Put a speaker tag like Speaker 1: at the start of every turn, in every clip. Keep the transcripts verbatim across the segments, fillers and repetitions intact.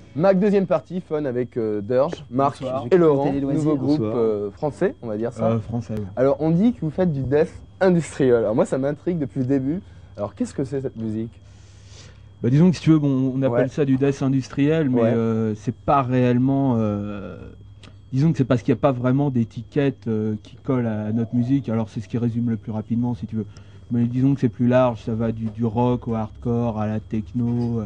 Speaker 1: Mac, deuxième partie, fun avec euh, Durge, Marc
Speaker 2: Bonsoir.
Speaker 1: et Laurent,
Speaker 3: Télé
Speaker 1: nouveau groupe
Speaker 2: Bonsoir.
Speaker 1: euh, français, on va dire ça.
Speaker 2: Euh, français. Ouais.
Speaker 1: Alors on dit que vous faites du death industriel. Alors moi ça m'intrigue depuis le début. Alors qu'est-ce que c'est cette musique?
Speaker 2: Bah, disons que si tu veux, bon, on appelle
Speaker 1: Ouais.
Speaker 2: ça du death industriel, mais
Speaker 1: Ouais.
Speaker 2: euh, c'est pas réellement. Euh, disons que c'est parce qu'il n'y a pas vraiment d'étiquette euh, qui colle à notre musique. Alors c'est ce qui résume le plus rapidement, si tu veux. Mais disons que c'est plus large, ça va du, du rock au hardcore, à la techno. euh,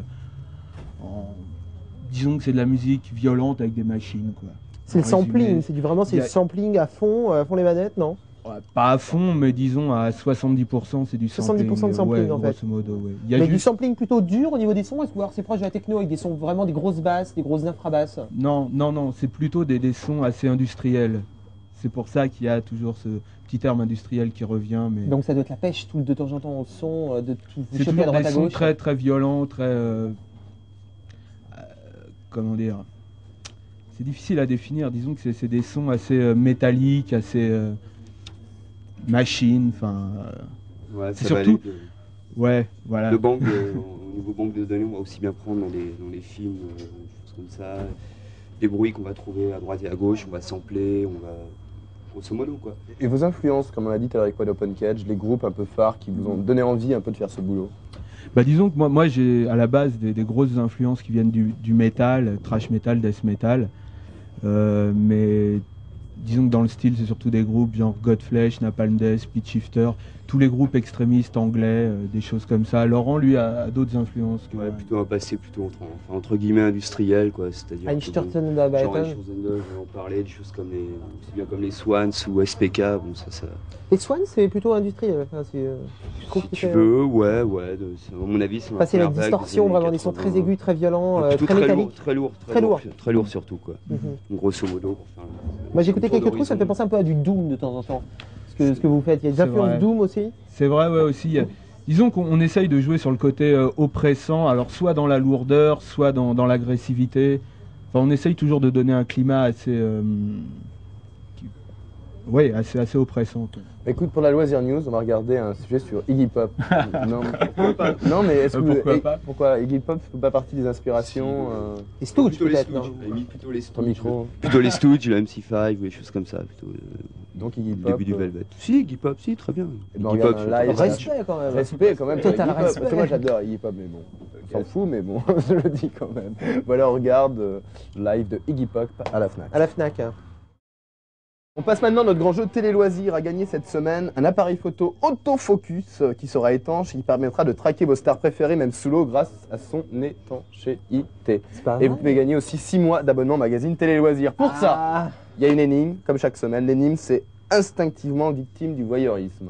Speaker 2: en- Disons que c'est de la musique violente avec des machines, quoi.
Speaker 3: C'est le
Speaker 2: En résumé.
Speaker 3: sampling, c'est du vraiment c'est
Speaker 2: Il y
Speaker 3: le
Speaker 2: a-
Speaker 3: sampling à fond, à fond les manettes, non?
Speaker 2: Ouais, pas à fond, mais disons à soixante-dix pour cent c'est du sampling.
Speaker 3: soixante-dix pour cent de sampling,
Speaker 2: ouais,
Speaker 3: en fait.
Speaker 2: grosso modo, ouais. Il y a
Speaker 3: Mais du
Speaker 2: juste-
Speaker 3: sampling plutôt dur au niveau des sons, est-ce que alors c'est proche de la techno avec des sons vraiment des grosses basses, des grosses infrabasses?
Speaker 2: Non, non, non, c'est plutôt des, des sons assez industriels. C'est pour ça qu'il y a toujours ce petit terme industriel qui revient. Mais
Speaker 3: Donc ça doit être la pêche tout de temps en temps au son, euh, de tout vous
Speaker 2: c'est
Speaker 3: choper à
Speaker 2: toujours
Speaker 3: droite
Speaker 2: des
Speaker 3: à
Speaker 2: sons
Speaker 3: gauche.
Speaker 2: très très violents, très euh, euh, comment dire. C'est difficile à définir. Disons que c'est c'est des sons assez euh, métalliques, assez euh, machines. Enfin, euh,
Speaker 4: Ouais,
Speaker 2: C'est
Speaker 4: ça va
Speaker 2: surtout-
Speaker 4: aller de-
Speaker 2: ouais, voilà.
Speaker 4: Le banque de- au niveau banque de données, on va aussi bien prendre dans les, dans les films, euh, des choses comme ça. Les bruits qu'on va trouver à droite et à gauche, on va sampler, on va. Grosso modo, quoi.
Speaker 1: Et vos influences, comme on l'a dit tout à l'heure avec Wide Open Cage, les groupes un peu phares qui vous ont donné envie un peu de faire ce boulot?
Speaker 2: Bah disons que moi, moi j'ai à la base des, des grosses influences qui viennent du, du metal, trash metal, death metal. Euh, mais disons que dans le style, c'est surtout des groupes genre Godflesh, Napalm Death, Speed Shifter, tous les groupes extrémistes anglais, euh, des choses comme ça. Laurent, lui, a, a d'autres influences. que-
Speaker 4: Ouais, plutôt un passé plutôt entre, enfin, entre guillemets industriel, quoi. C'est-à-dire. que, bon,
Speaker 3: Einstürzen und
Speaker 4: Genre
Speaker 3: Arbeiten.
Speaker 4: Einstürzen, on en parlait, des choses comme les, aussi bien comme les Swans ou S P K, bon ça, ça.
Speaker 3: Les Swans c'est plutôt industriel, enfin, c'est, euh, je trouve
Speaker 4: Si
Speaker 3: que
Speaker 4: tu
Speaker 3: c'est-
Speaker 4: veux, ouais, ouais. De, c'est- à mon avis, c'est.
Speaker 3: enfin, c'est la distorsion, vraiment des sons très aigus, très violents, euh,
Speaker 4: plutôt
Speaker 3: très
Speaker 4: très lourd,
Speaker 3: métalliques.
Speaker 4: très lourd, très,
Speaker 3: Très
Speaker 4: lourd,
Speaker 3: lourd.
Speaker 4: très lourd surtout, quoi.
Speaker 3: Mhm.
Speaker 4: Grosso modo, pour faire. le-
Speaker 3: Moi j'ai écouté
Speaker 4: le tour
Speaker 3: quelques trucs, ça me fait
Speaker 4: d'horizon.
Speaker 3: penser un peu à du Doom de temps en temps. Ce que, ce que vous faites, il y a des
Speaker 2: C'est
Speaker 3: influences
Speaker 2: vrai.
Speaker 3: Doom aussi.
Speaker 2: C'est vrai, ouais, aussi. il y a- Disons qu'on on essaye de jouer sur le côté euh, oppressant, alors soit dans la lourdeur, soit dans, dans l'agressivité. Enfin, on essaye toujours de donner un climat assez, euh, qui- ouais, assez, assez oppressant, quoi.
Speaker 1: Écoute, pour la Loisir News, on va regarder un sujet sur Iggy Pop. non, mais- non, mais est-ce
Speaker 2: Euh,
Speaker 1: que vous-
Speaker 2: pourquoi
Speaker 1: et-
Speaker 2: pas
Speaker 1: pourquoi Iggy Pop ne fait pas partie des inspirations euh,
Speaker 3: Et Stooges
Speaker 4: Plutôt les
Speaker 3: peut-être,
Speaker 4: Stooges,
Speaker 3: non
Speaker 4: à la limite, plutôt les
Speaker 1: ton
Speaker 4: Stooges.
Speaker 1: micro?
Speaker 4: Plutôt les Stooges, le M C cinq, ou des choses comme ça. Plutôt, euh,
Speaker 1: Donc Iggy
Speaker 4: le
Speaker 1: Pop.
Speaker 4: début du
Speaker 1: euh,
Speaker 4: Velvet. Si, Iggy Pop, si, très bien.
Speaker 1: Eh ben,
Speaker 4: Iggy
Speaker 1: regarde
Speaker 4: Pop,
Speaker 1: un
Speaker 4: je-
Speaker 1: live.
Speaker 3: Respect quand même.
Speaker 1: Respect quand même pour
Speaker 3: Total
Speaker 1: Iggy Pop,
Speaker 3: respect.
Speaker 1: parce que moi j'adore Iggy Pop, mais bon, on s'en fout, mais bon, je le dis quand même. Voilà, on regarde euh, live de Iggy Pop à la Fnac.
Speaker 3: À la Fnac. hein.
Speaker 1: On passe maintenant à notre grand jeu télé-loisirs à gagner cette semaine, un appareil photo autofocus euh, qui sera étanche et qui permettra de traquer vos stars préférées même sous l'eau grâce à son étanchéité.
Speaker 3: C'est pas
Speaker 1: Et vous
Speaker 3: mal.
Speaker 1: pouvez gagner aussi six mois d'abonnement magazine télé-loisirs. Pour ça,
Speaker 3: Ah,
Speaker 1: il y a une énigme, comme chaque semaine. L'énigme, c'est instinctivement victime du voyeurisme.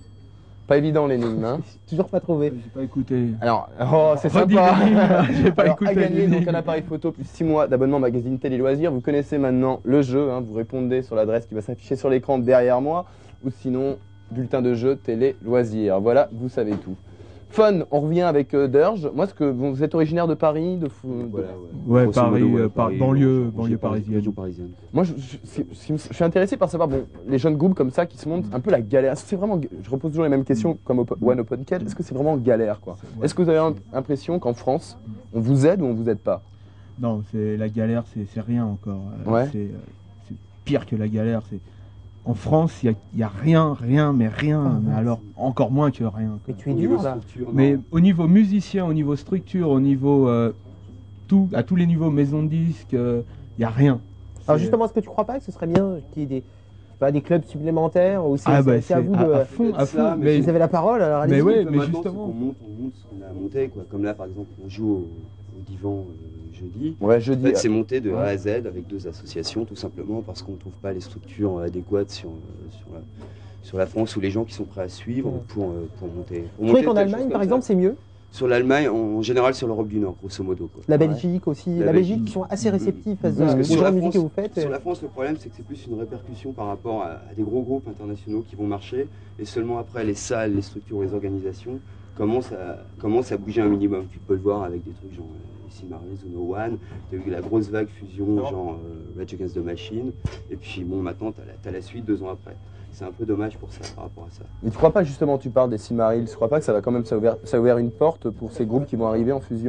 Speaker 1: Pas évident l'énigme, hein.
Speaker 3: toujours pas trouvé.
Speaker 2: J'ai pas écouté.
Speaker 1: Alors, oh, c'est
Speaker 2: Redis
Speaker 1: sympa.
Speaker 2: l'énigme, j'ai pas
Speaker 1: Alors,
Speaker 2: écouté
Speaker 1: à gagner
Speaker 2: l'énigme.
Speaker 1: donc un appareil photo plus six mois d'abonnement magazine télé loisirs. Vous connaissez maintenant le jeu, hein, vous répondez sur l'adresse qui va s'afficher sur l'écran derrière moi, ou sinon bulletin de jeu télé loisirs. Voilà, vous savez tout. Fun, on revient avec euh, Durge. Moi, ce que vous êtes originaire de Paris, de fou- de-
Speaker 4: Voilà,
Speaker 2: Ouais,
Speaker 4: Grosso
Speaker 2: Paris,
Speaker 4: modo, ouais,
Speaker 2: euh, par-
Speaker 4: Paris,
Speaker 2: banlieue,
Speaker 4: région
Speaker 2: banlieue
Speaker 4: paris-
Speaker 2: parisienne.
Speaker 4: région parisienne.
Speaker 1: Moi, je, je- si- si- je suis intéressé par savoir, bon, les jeunes groupes comme ça qui se montrent un peu la galère. Est-ce que c'est vraiment, je repose toujours les mêmes questions comme au One Open Cage. Est-ce que c'est vraiment galère, quoi?
Speaker 2: Ouais.
Speaker 1: Est-ce que vous avez l'impression qu'en France, on vous aide ou on vous aide pas?
Speaker 2: Non, c'est la galère, c'est c'est rien encore. Euh,
Speaker 1: Ouais.
Speaker 2: C'est euh, c'est pire que la galère. C'est en France, il y, a rien, rien, mais rien. Mais alors encore moins que rien, quoi.
Speaker 3: Mais tu es
Speaker 4: Au niveau
Speaker 3: dur là.
Speaker 4: structure,
Speaker 2: Mais
Speaker 4: non.
Speaker 2: au niveau musicien, au niveau structure, au niveau euh, tout, à tous les niveaux, maison de disques, il y a rien.
Speaker 3: Alors
Speaker 2: C'est-
Speaker 3: justement, est-ce que tu crois pas que ce serait bien qu'il y ait des, je sais pas, des clubs supplémentaires ou c'est
Speaker 2: ah
Speaker 3: c'est-
Speaker 2: bah,
Speaker 3: c'est à vous de.
Speaker 2: à, à fond, à
Speaker 4: Peut-être
Speaker 2: fond.
Speaker 4: ça,
Speaker 2: mais
Speaker 3: Vous avez la parole, alors
Speaker 2: Mais
Speaker 3: allez-y.
Speaker 2: ouais,
Speaker 4: Maintenant,
Speaker 2: mais
Speaker 4: c'est
Speaker 2: justement.
Speaker 4: qu'on monte, on monte ce qu'on a monté, quoi. Comme là, par exemple, on joue au, au divan euh, jeudi.
Speaker 1: Ouais,
Speaker 4: En
Speaker 1: jeudi.
Speaker 4: fait, c'est monté de A
Speaker 1: Ouais.
Speaker 4: à Z avec deux associations, tout simplement parce qu'on ne trouve pas les structures adéquates sur, euh, sur, la, sur la France ou les gens qui sont prêts à suivre
Speaker 3: Ouais.
Speaker 4: pour, euh, pour monter. Pour
Speaker 3: Je trouvais
Speaker 4: monter
Speaker 3: qu'en
Speaker 4: telle
Speaker 3: Allemagne,
Speaker 4: chose
Speaker 3: par
Speaker 4: comme
Speaker 3: exemple,
Speaker 4: ça.
Speaker 3: c'est mieux.
Speaker 4: Sur l'Allemagne, en général sur l'Europe du Nord, grosso modo. Quoi.
Speaker 3: La Belgique aussi. La,
Speaker 4: La
Speaker 3: Belgique,
Speaker 4: Belgique.
Speaker 3: qui sont assez réceptifs face
Speaker 4: Parce
Speaker 3: à-
Speaker 4: que
Speaker 3: aux
Speaker 4: sur
Speaker 3: genres
Speaker 4: la
Speaker 3: de musique que
Speaker 4: France-
Speaker 3: vous faites.
Speaker 4: Sur
Speaker 3: euh,
Speaker 4: la France, le problème, c'est que c'est plus une répercussion par rapport à, à des gros groupes internationaux qui vont marcher, et seulement après, les salles, les structures, les organisations commencent à, commencent à bouger un minimum. Tu peux le voir avec des trucs genre euh, Simaris ou No One, tu as eu la grosse vague fusion, genre euh, Rage Against the Machine, et puis bon, maintenant, tu as, la- t'as la suite deux ans après. C'est un peu dommage pour ça, par rapport à ça.
Speaker 1: Mais tu crois pas justement, tu parles des Silmarils, tu crois pas que ça va quand même, ça a ouvert, ça a ouvert une porte pour ces groupes qui vont arriver en fusion?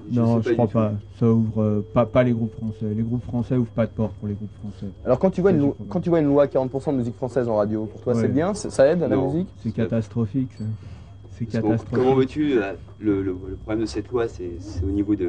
Speaker 2: Non,
Speaker 4: sais
Speaker 2: je crois
Speaker 4: du
Speaker 2: pas.
Speaker 4: tout.
Speaker 2: Ça ouvre euh, pas, pas les groupes français. Les groupes français ouvrent pas de porte pour les groupes français.
Speaker 1: Alors quand tu vois
Speaker 2: Ça,
Speaker 1: une,
Speaker 2: je
Speaker 1: lo-
Speaker 2: crois pas.
Speaker 1: quand tu vois une loi quarante pour cent de musique française en radio, pour toi
Speaker 2: Ouais.
Speaker 1: c'est bien, c'est- ça aide à la
Speaker 4: Non.
Speaker 1: musique?
Speaker 2: C'est catastrophique. ça. C'est
Speaker 4: Parce qu'en-
Speaker 2: catastrophique.
Speaker 4: Comment veux-tu, euh, le, le- le problème de cette loi, c'est c'est au niveau de,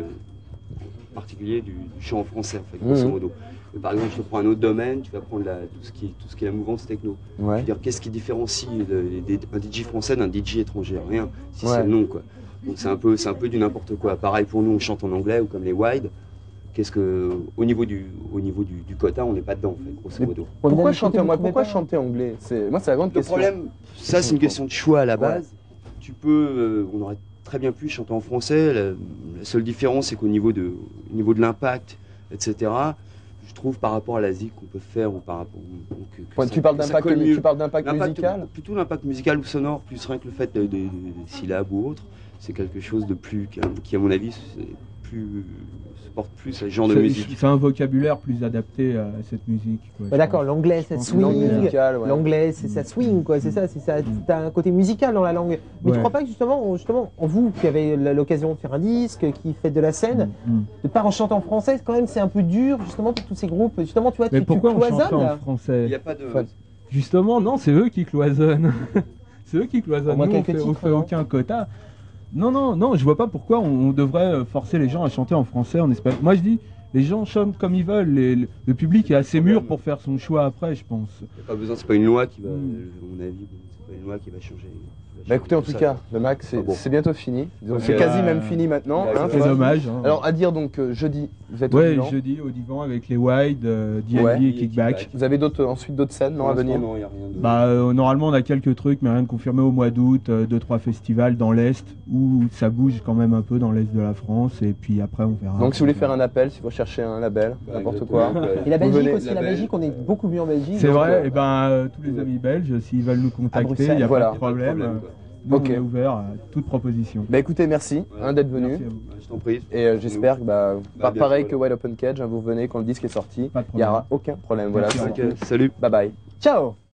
Speaker 4: en particulier du, du chant en français, en fait, grosso
Speaker 1: Mhm.
Speaker 4: modo. Mais par exemple, je te prends un autre domaine, tu vas prendre la- tout, ce qui, tout ce qui est la mouvance techno. Je
Speaker 1: Ouais.
Speaker 4: veux dire, qu'est-ce qui différencie le- les- des- un D J français d'un D J étranger? Rien, si
Speaker 1: Ouais.
Speaker 4: c'est le nom, quoi. Donc c'est un peu, c'est un peu du n'importe quoi. Pareil pour nous, on chante en anglais ou comme les Wide. Qu'est-ce que, au niveau du, au niveau du, du quota, on n'est pas dedans, en fait, grosso
Speaker 1: Mais
Speaker 4: modo.
Speaker 1: Pourquoi
Speaker 3: D'un
Speaker 1: chanter,
Speaker 3: côté,
Speaker 1: moi,
Speaker 3: vous trouvez
Speaker 1: pourquoi
Speaker 3: pas-
Speaker 1: chanter anglais? C'est, moi c'est la grande
Speaker 4: Le
Speaker 1: question.
Speaker 4: problème, ça c'est une question de choix à la base. Tu peux, euh, on aurait très bien pu chanter en français. La, la seule différence, c'est qu'au niveau de, au niveau de l'impact, et cetera. Je trouve par rapport à la zik qu'on peut faire ou par rapport. ou- ou que- que
Speaker 1: Ouais,
Speaker 4: ça-
Speaker 1: tu parles
Speaker 4: que ça
Speaker 1: d'impact,
Speaker 4: colle mieux.
Speaker 1: tu parles d'impact
Speaker 4: L'impact-
Speaker 1: musical?
Speaker 4: Plutôt l'impact musical ou sonore, plus rien que le fait de, de- de- de syllabes ou autre. C'est quelque chose de plus, qui, à- qui, à mon avis, c'est plus, se porte plus à ce genre de
Speaker 2: C'est-
Speaker 4: musique.
Speaker 2: C'est un vocabulaire plus adapté à cette musique. quoi,
Speaker 3: Bah,
Speaker 2: je
Speaker 3: D'accord,
Speaker 2: pense.
Speaker 3: l'anglais,
Speaker 2: Je
Speaker 3: ça
Speaker 2: pense que
Speaker 1: Langue
Speaker 3: swing.
Speaker 1: musicale, ouais.
Speaker 3: L'anglais, c'est ça swing, quoi, c'est ça, c'est ça. T'as un côté musical dans la langue. Mais
Speaker 2: Ouais.
Speaker 3: tu crois pas que justement, justement, en vous qui avez l'occasion de faire un disque, qui faites de la scène,
Speaker 2: Mm, mm.
Speaker 3: de part en chantant en français, quand même, c'est un peu dur, justement, pour tous ces groupes. Justement, tu vois,
Speaker 2: Mais
Speaker 3: tu, tu
Speaker 2: pourquoi on chante
Speaker 3: cloisonnes,
Speaker 2: pas en
Speaker 3: là.
Speaker 2: français?
Speaker 4: Il n'y a pas de.
Speaker 1: Enfin,
Speaker 2: Justement, non, c'est eux qui cloisonnent. C'est eux qui cloisonnent.
Speaker 3: On voit
Speaker 2: Nous, on
Speaker 3: quelques
Speaker 2: fait, on
Speaker 3: titres,
Speaker 2: fait
Speaker 3: non
Speaker 2: aucun quota. Non, non, non, je vois pas pourquoi on, on devrait euh, forcer les gens à chanter en français, en espagnol. Moi, je dis, les gens chantent comme ils veulent. Les- le, le public est assez mûr pour faire son choix après, je pense.
Speaker 4: Il n'y a pas besoin, c'est pas une loi qui va,
Speaker 2: Mm.
Speaker 4: à mon avis, bon, c'est pas une loi qui va changer. qui va
Speaker 1: Bah
Speaker 4: changer
Speaker 1: écoutez, en tout
Speaker 4: ça,
Speaker 1: cas,
Speaker 4: quoi.
Speaker 1: le Mac, c'est
Speaker 4: Ah bon.
Speaker 1: c'est bientôt fini. Donc,
Speaker 2: Ouais,
Speaker 1: c'est quasi
Speaker 2: bah,
Speaker 1: même fini maintenant.
Speaker 4: ouais,
Speaker 1: hein,
Speaker 4: c'est
Speaker 2: C'est
Speaker 1: toi.
Speaker 2: dommage. hein.
Speaker 1: Alors, à dire donc, euh, jeudi, vous êtes au
Speaker 2: ouais,
Speaker 1: Milan.
Speaker 2: jeudi au divan avec les Wide, euh, D L B
Speaker 1: Ouais.
Speaker 2: et Kickback.
Speaker 1: Vous avez d'autres, ensuite d'autres scènes non,
Speaker 4: Pour
Speaker 1: à venir?
Speaker 4: l'instant, non, il y a rien de.
Speaker 2: Bah, euh, normalement, on a quelques trucs, mais rien de confirmé au mois d'août. euh, deux, trois festivals dans l'Est, où ça bouge quand même un peu dans l'Est de la France. Et puis après, on verra.
Speaker 1: Donc, si vous voulez faire un appel, si vous recherchez un label,
Speaker 4: Bah,
Speaker 1: n'importe
Speaker 4: exactement.
Speaker 1: quoi.
Speaker 3: Et la
Speaker 1: Vous
Speaker 3: Belgique
Speaker 1: venez-
Speaker 3: aussi, la
Speaker 4: la
Speaker 3: Belgique, on est beaucoup mieux en Belgique.
Speaker 2: C'est
Speaker 3: donc,
Speaker 2: vrai,
Speaker 3: euh,
Speaker 2: et ben euh, tous les amis belges, s'ils veulent nous contacter,
Speaker 3: Bruxelles.
Speaker 2: il n'y a
Speaker 1: Voilà.
Speaker 2: pas de problème.
Speaker 4: Pas de
Speaker 2: euh,
Speaker 4: problème, quoi.
Speaker 2: Nous,
Speaker 1: Ok.
Speaker 2: on est ouvert à toute proposition.
Speaker 1: Bah écoutez, merci hein, d'être venu.
Speaker 2: Merci à vous.
Speaker 4: Ouais, je t'en prie.
Speaker 1: Et euh, j'espère que, bah,
Speaker 4: Bah,
Speaker 1: pas- pareil
Speaker 4: bientôt,
Speaker 1: que Wide Open Cage, hein, vous revenez quand le disque est sorti.
Speaker 2: Pas de
Speaker 1: Il n'y
Speaker 2: problème.
Speaker 1: aura aucun problème. Voilà,
Speaker 2: Merci,
Speaker 1: c'est-
Speaker 4: Ok, salut.
Speaker 1: bye bye.
Speaker 3: Ciao.